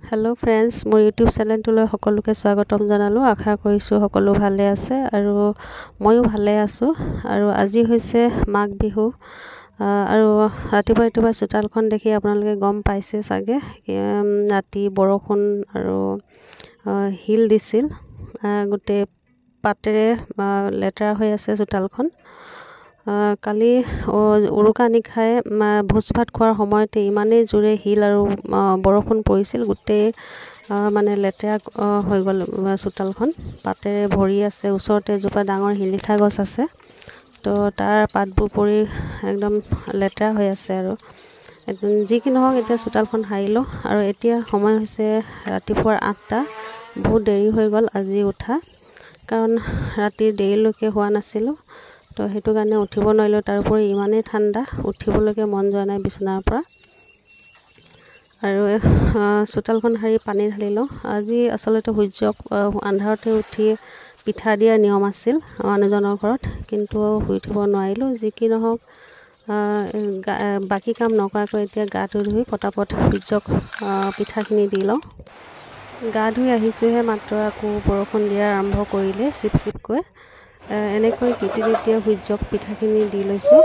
Hello friends मोर YouTube चैनेलটোলৈ সকলোকে স্বাগতম জনালো। আশা কৰিছোঁ সকলো ভালে আছে আৰু ময়ো ভালে আছোঁ। আৰু আজি হৈছে মাঘ বিহু আৰু ৰাতিপুৱা চোতালখন দেখি আপোনালোকে গম পাইছে চাগে ৰাতি বৰষুণ আৰু হিল দিছিল। গোটেই পাতেৰে লেতেৰা হৈ আছে চোতালখন। কালি উৰুকা নিশাই ভোজ ভাত খোৱাৰ সময়তে ইমানেই জোৰে হিল আৰু বৰষুণ পৰিছিল, গোটেই মানে লেতেৰা হৈ গ'ল চোতালখন। পাতেৰে ভৰি আছে। ওচৰতে এজোপা ডাঙৰ শিলিখা গছ আছে, তো তাৰ পাতবোৰ পৰি একদম লেতেৰা হৈ আছে। আৰু যি কি নহওক এতিয়া চোতালখন সাৰিলোঁ আৰু এতিয়া সময় হৈছে ৰাতিপুৱাৰ 8টা। বহুত দেৰি হৈ গ'ল আজি উঠা, কাৰণ ৰাতি দেৰিলৈকে হোৱা নাছিলোঁ, তো সেইটো কাৰণে উঠিব নোৱাৰিলোঁ। তাৰোপৰি ইমানেই ঠাণ্ডা, উঠিবলৈকে মন যোৱা নাই বিচনাৰ পৰা। আৰু চোতালখন সাৰি পানী ঢালিলোঁ। আজি আচলতে সূৰ্যক আন্ধাৰতে উঠি পিঠা দিয়াৰ নিয়ম আছিল মানুহজনৰ ঘৰত, কিন্তু শুই উঠিব নোৱাৰিলোঁ। যি কি নহওক বাকী কাম নকৰাকৈ এতিয়া গাটো ধুই পটাপট সূৰ্যক পিঠাখিনি দি লওঁ। গা ধুই আহিছোঁহে মাত্ৰ, আকৌ বৰষুণ দিয়া আৰম্ভ কৰিলে চিপ চিপকৈ। এনেকৈ তিতিয়া সূৰ্যক পিঠাখিনি দি লৈছোঁ।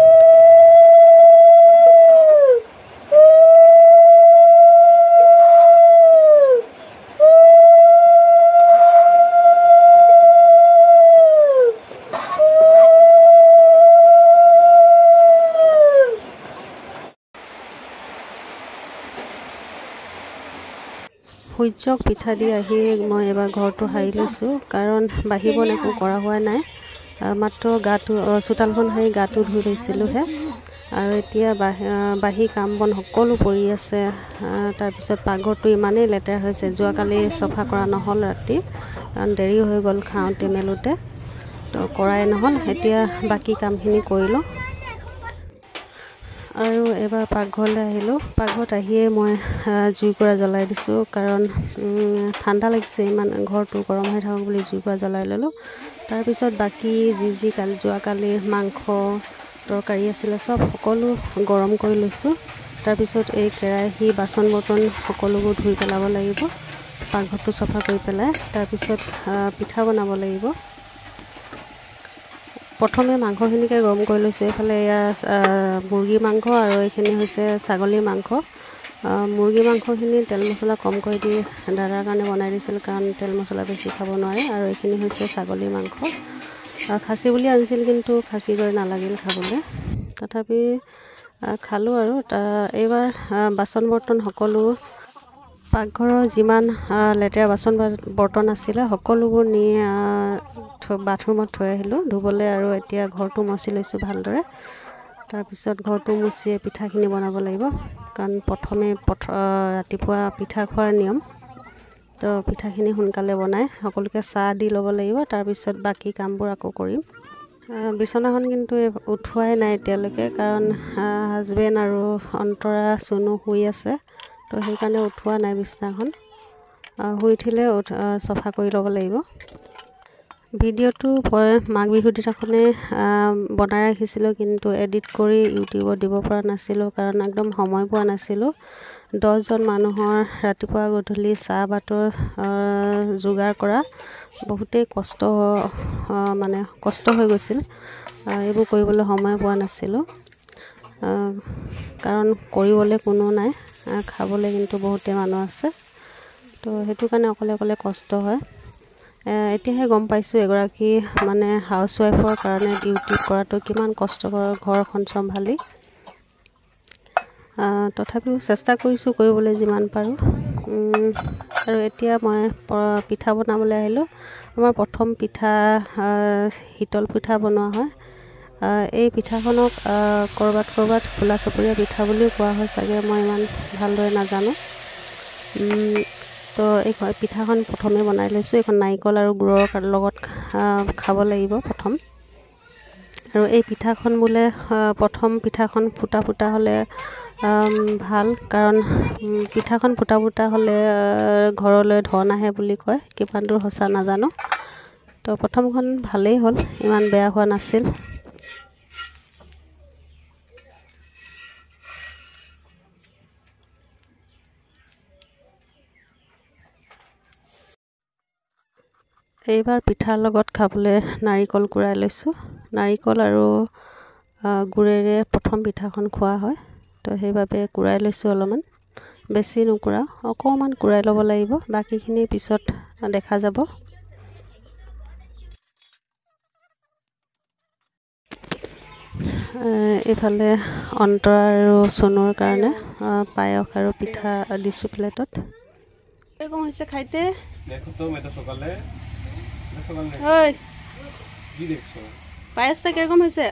সূৰ্যক পিঠা দি আহি মই এবাৰ ঘৰটো সাৰি লৈছোঁ, কাৰণ বাঢ়ি বন একো কৰা হোৱা নাই। মাত্ৰ চোতালখন সাৰি গাটো ধুই লৈছিলোঁহে। আৰু এতিয়া বাঢ়ি কাম বন সকলো পৰি আছে। তাৰপিছত পাকঘৰটো ইমানেই লেতেৰা হৈছে, যোৱাকালি চফা কৰা নহ'ল ৰাতি, কাৰণ দেৰি হৈ গ'ল খাওঁতে মেলোঁতে, তো কৰাই নহ'ল। এতিয়া বাকী কামখিনি কৰি লওঁ। আৰু এবাৰ পাকঘৰলৈ আহিলোঁ। পাকঘৰত আহিয়ে মই জুইকুৰা জ্বলাই দিছোঁ, কাৰণ ঠাণ্ডা লাগিছে ইমান, ঘৰটো গৰম হৈ থাকক বুলি জুইকুৰা জ্বলাই ল'লোঁ। তাৰপিছত বাকী যি যোৱাকালি মাংস তৰকাৰী আছিলে চব সকলো গৰম কৰি লৈছোঁ। তাৰপিছত এই কেৰাহী বাচন বৰ্তন সকলোবোৰ ধুই পেলাব লাগিব, পাকঘৰটো চফা কৰি পেলাই। তাৰপিছত পিঠা বনাব লাগিব। প্ৰথমে মাংসখিনিকে গৰম কৰি লৈছোঁ। এইফালে এয়া মুৰ্গী মাংস আৰু এইখিনি হৈছে ছাগলীৰ মাংস। মুৰ্গী মাংসখিনি তেল মছলা কমকৈ দি দাদাৰ কাৰণে বনাই দিছিল, কাৰণ তেল মছলা বেছি খাব নোৱাৰে। আৰু এইখিনি হৈছে ছাগলীৰ মাংস। খাচী বুলি আনিছিল, কিন্তু খাচী দৰে নালাগিল খাবলৈ, তথাপি খালোঁ। আৰু এইবাৰ বাচন বৰ্তন সকলো পাকঘৰৰ যিমান লেতেৰা বাচন বৰ্তন আছিলে সকলোবোৰ নি বাথৰুমত থৈ আহিলোঁ ধুবলৈ। আৰু এতিয়া ঘৰটো মচি লৈছোঁ ভালদৰে। তাৰপিছত ঘৰটো মুচি পিঠাখিনি বনাব লাগিব, কাৰণ প্ৰথমে ৰাতিপুৱা পিঠা খোৱাৰ নিয়ম, তো পিঠাখিনি সোনকালে বনাই সকলোকে চাহ দি ল'ব লাগিব। তাৰপিছত বাকী কামবোৰ আকৌ কৰিম। বিচনাখন কিন্তু উঠোৱাই নাই এতিয়ালৈকে, কাৰণ হাজবেণ্ড আৰু অন্তৰা চুনু শুই আছে, তো সেইকাৰণে উঠোৱা নাই বিচনাখন। শুই উঠিলে চফা কৰি ল'ব লাগিব। ভিডিঅ'টো মই মাঘ বিহুৰ দিনাখনে বনাই ৰাখিছিলোঁ, কিন্তু এডিট কৰি ইউটিউবত দিব পৰা নাছিলোঁ, কাৰণ একদম সময় পোৱা নাছিলোঁ। 10জন মানুহৰ ৰাতিপুৱা গধূলি চাহ ভাতৰ যোগাৰ কৰা বহুতেই কষ্ট হৈ গৈছিল। এইবোৰ কৰিবলৈ সময় পোৱা নাছিলোঁ, কাৰণ কৰিবলৈ কোনো নাই, খাবলৈ কিন্তু বহুতেই মানুহ আছে, তো সেইটো কাৰণে অকলে কষ্ট হয়। এতিয়াহে গম পাইছোঁ এগৰাকী মানে হাউচৱাইফৰ কাৰণে ডিউটি কৰাটো কিমান কষ্টকৰ, ঘৰখন চম্ভালি। তথাপিও চেষ্টা কৰিছোঁ কৰিবলৈ যিমান পাৰোঁ। আৰু এতিয়া মই পিঠা বনাবলৈ আহিলোঁ। আমাৰ প্ৰথম পিঠা শীতল পিঠা বনোৱা হয়। এই পিঠাখনক ক'ৰবাত খোলা চপৰীয়া পিঠা বুলিও কোৱা হয় চাগে, মই ইমান ভালদৰে নাজানো। তো এই পিঠাখন প্ৰথমে বনাই লৈছোঁ। এইখন নাৰিকল আৰু গুড়ৰ লগত খাব লাগিব প্ৰথম। আৰু এই পিঠাখন বোলে প্ৰথম পিঠাখন ফুটা হ'লে ভাল, কাৰণ পিঠাখন ফুটা হ'লে ঘৰলৈ ধন আহে বুলি কয়। কিমান দূৰ সঁচা নাজানো, তো প্ৰথমখন ভালেই হ'ল, ইমান বেয়া হোৱা নাছিল। এইবাৰ পিঠাৰ লগত খাবলৈ নাৰিকল কুৰাই লৈছোঁ। নাৰিকল আৰু গুড়েৰে প্ৰথম পিঠাখন খোৱা হয়, তো সেইবাবে কুৰাই লৈছোঁ অলপমান। বেছি নুকুৰাওঁ, অকণমান কুৰাই ল'ব লাগিব, বাকীখিনি পিছত দেখা যাব। এইফালে অন্তৰা আৰু চনুৰ কাৰণে পায়স আৰু পিঠা দিছোঁ প্লেটত। এরকম হয়েছে খাইতে, দেখো তো মেটা সকালে ওই কি দেখছো পায়েসটা কিরকম হয়েছে?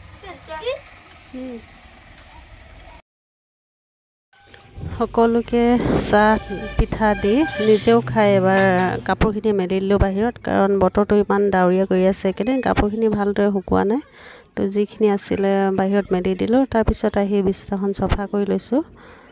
সকলোকে চাহ পিঠা দি নিজেও খাই এবাৰ কাপোৰখিনি মেলি দিলোঁ বাহিৰত, কাৰণ বতৰটো ইমান ডাৱৰীয়া কৰি আছে এইকেইদিন, কাপোৰখিনি ভালদৰে শুকোৱা নাই। তো যিখিনি আছিলে বাহিৰত মেলি দিলোঁ, তাৰপিছত আহি বিছনাখন চফা কৰি লৈছোঁ।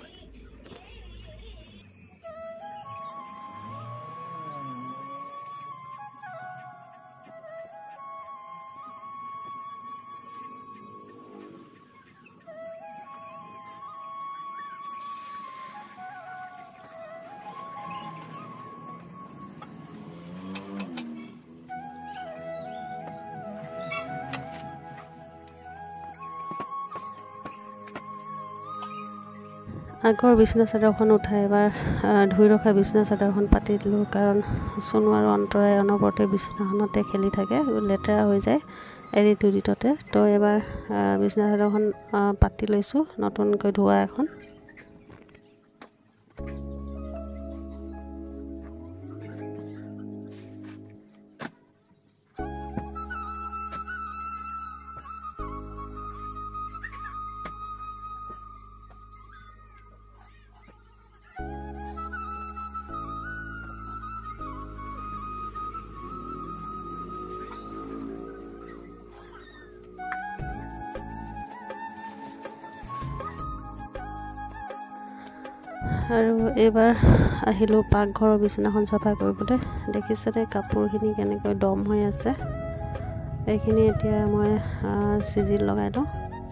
আগৰ বিছনা চাদৰখন উঠাই এবাৰ ধুই ৰখা বিছনা চাদৰখন পাতি দিলোঁ, কাৰণ চনু আৰু অন্তৰাই অনবৰতে বিছনাখনতে খেলি থাকে, লেতেৰা হৈ যায় এদিন দুদিনতে। তো এবাৰ বিছনা চাদৰখন পাতি লৈছোঁ, নতুনকৈ ধোৱা এখন। আৰু এইবাৰ আহিলোঁ পাকঘৰৰ বিছনাখন চাফা কৰিবলৈ। দেখিছেনে কাপোৰখিনি কেনেকৈ দম হৈ আছে। এইখিনি এতিয়া মই চিজিল লগাই লওঁ।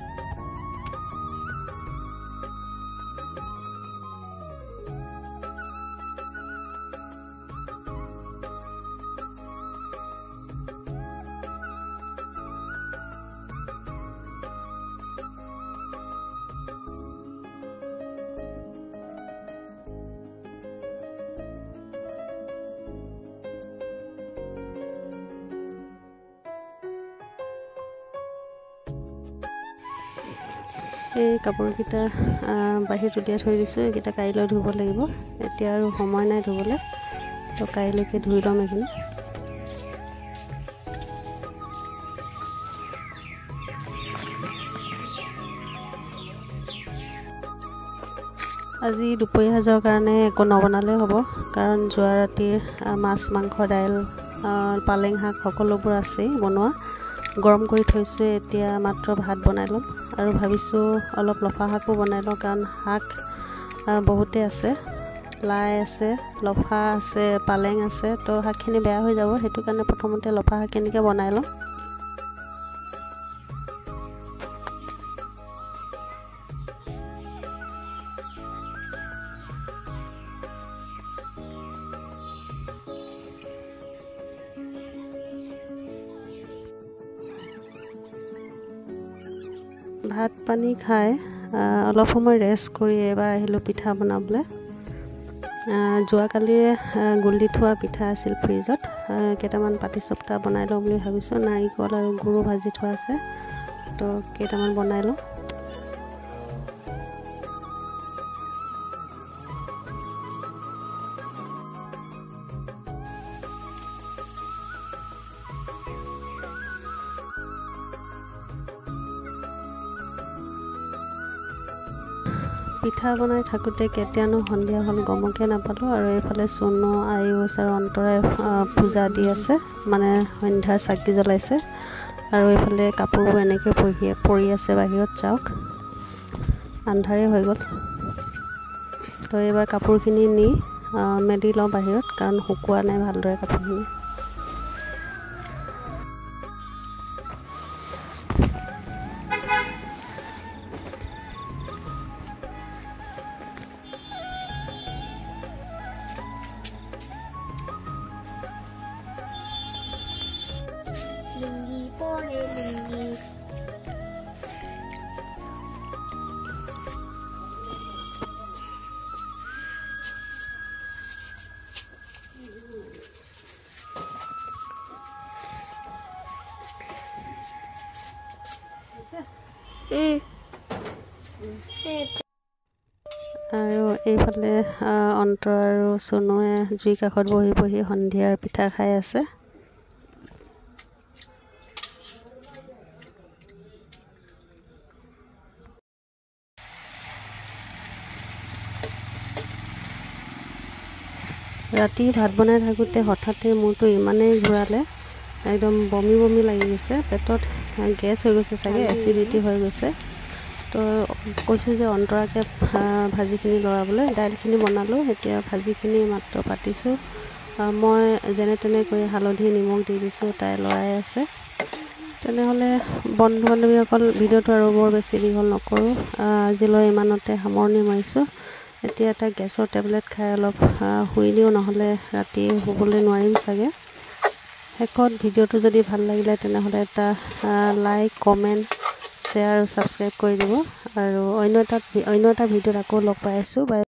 এই কাপোৰকেইটা বাহিৰত উলিয়াই থৈ দিছোঁ, এইকেইটা কাইলৈ ধুব লাগিব। এতিয়া আৰু সময় নাই ধুবলৈ, তো কাইলৈকে ধুই ল'ম এইখিনি। আজি দুপৰীয়া সাজৰ কাৰণে একো নবনালে হ'ব, কাৰণ যোৱা ৰাতিৰ মাছ মাংস দাইল পালেং শাক সকলোবোৰ আছেই বনোৱা, গৰম কৰি থৈছোঁ। এতিয়া মাত্ৰ ভাত বনাই ল'ম, আৰু ভাবিছোঁ অলপ লফা শাকো বনাই লওঁ, কাৰণ শাক বহুতেই আছে, লাই আছে, লফা আছে, পালেং আছে। তো শাকখিনি বেয়া হৈ যাব, সেইটো কাৰণে প্ৰথমতে লফা শাকখিনিকে বনাই লওঁ। ভাত পানী খাই অলপ সময় ৰেষ্ট কৰি এবাৰ আহিলোঁ পিঠা বনাবলৈ। যোৱাকালিৰে গুলি থোৱা পিঠা আছিল ফ্ৰিজত, কেইটামান পাটিচপটা বনাই লওঁ বুলি ভাবিছোঁ। নাৰিকল আৰু গুড়ো ভাজি থোৱা আছে, তো কেইটামান বনাই লওঁ। পিঠা বনাই থাকোঁতে কেতিয়ানো সন্ধিয়া হ'ল গমকে নাপালোঁ। আৰু এইফালে চনু, আয়ুষ আৰু অন্তৰাই পূজা দি আছে, মানে সন্ধ্যাৰ চাকি জ্বলাইছে। আৰু এইফালে কাপোৰবোৰ এনেকৈ পৰি আছে বাহিৰত, চাওক আন্ধাৰেই হৈ গ'ল। তো এইবাৰ কাপোৰখিনি নি মেলি লওঁ বাহিৰত, কাৰণ শুকোৱা নাই ভালদৰে কাপোৰখিনি। আৰু এইফালে অন্তৰ আৰু চনুৱে জুই কাষত বহি বহি সন্ধিয়াৰ পিঠা খাই আছে। ৰাতি ভাত বনাই থাকোঁতে হঠাতে মূৰটো ইমানেই ঘূৰালে, একদম বমি বমি লাগি গৈছে, পেটত গেছ হৈ গৈছে চাগে, এচিডিটি হৈ গৈছে। তো কৈছোঁ যে অন্তৰাকে ভাজিখিনি লৰাবলৈ। দাইলখিনি বনালোঁ, এতিয়া ভাজিখিনি মাত্ৰ পাতিছোঁ। মই যেনে তেনে কৰি হালধি নিমখ দি দিছোঁ, তাই লৰাই আছে। তেনেহ'লে বন্ধু বান্ধৱীসকল, ভিডিঅ'টো আৰু বৰ বেছি দীঘল নকৰোঁ, আজিলৈ ইমানতে সামৰণি মাৰিছোঁ। এতিয়া এটা গেছৰ টেবলেট খাই অলপ শুই দিওঁ, নহ'লে ৰাতি শুবলৈ নোৱাৰিম চাগে। শেষত ভিডিঅ'টো যদি ভাল লাগিলে তেনেহ'লে এটা লাইক, কমেণ্ট, শ্বেয়াৰ আৰু ছাবস্ক্ৰাইব কৰি দিব। আৰু অন্য এটা ভিডিঅ'ত আকৌ লগ পাই আছোঁ। বাই।